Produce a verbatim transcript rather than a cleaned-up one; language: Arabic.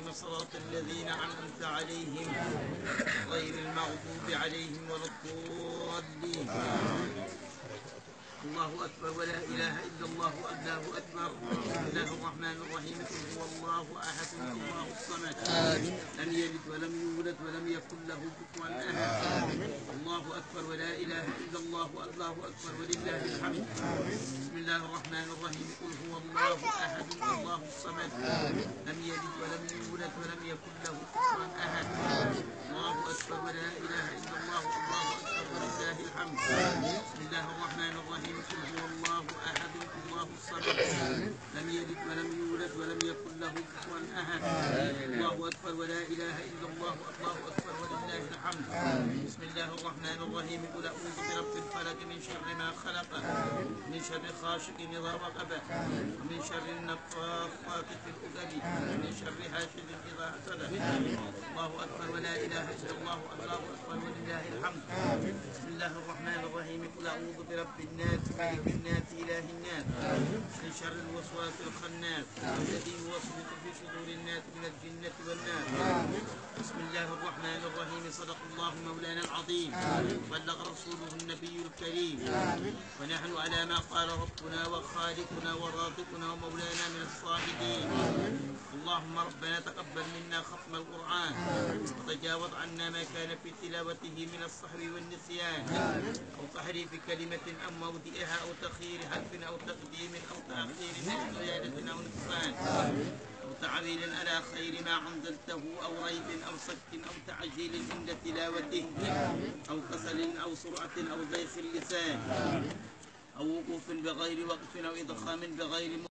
المستقيم صراط الذين أنعمت عليهم غير المغضوب عليهم ولا الضالين. الله أكبر ولا إله إلا الله الله أكبر. بسم الله الرحمن الرحيم. قل هو الله أحد الله الصمد لم يلد ولم يولد ولم يكن له كفوا أحد. الله أكبر ولا إله إلا الله الله أكبر ولله الحمد. بسم الله الرحمن الرحيم. قل هو الله أحد الله الصمد لم يلد ولم يولد ولم يكن له كفوا أحد. الله أكبر ولا إله إلا الله الله أكبر ولله الحمد. بسم الله الرحمن الرحيم. قل هو الله أحد الله الصمد لم يلد ولم يولد ولم يكن له كفوا أحد. الله أكبر ولا إله إلا الله الله أكبر ولله الحمد. بسم الله الرحمن الرحيم. قل أعوذ برب الفلق من شر ما خلق من شر غاسق إذا وقب ومن شر النفاثات في العقد ومن شر حاسد إذا حسد. الله أكبر ولا إله إلا الله الله أكبر ولله الحمد. بسم الله الرحمن الرحيم. قل أعوذ برب الناس ملك الناس إله الناس من شر الوسواس الخناس الذي يوسوس في صدور الناس من الجنة والناس. بسم الله الرحمن الرحيم. صدق الله مولانا العظيم بلغ رسوله النبي الكريم ونحن على ما قال ربنا وخالقنا ورازقنا ومولانا من الصالحين. اللهم ربنا تقبل منا ختم القرآن وتجاوز عنا ما كان في تلاوته من الصحو والنسيان أو تحريف كلمة أو موضعها أو تخيير حرف أو تقديم أو تأخير أو زيادة أو نقصان أو تعويل على خير ما أنزلته أو ريب أو سك أو تعجيل عند تلاوته أو كسل أو سرعة أو ضيق اللسان أو وقوف بغير وقف أو إضخام بغير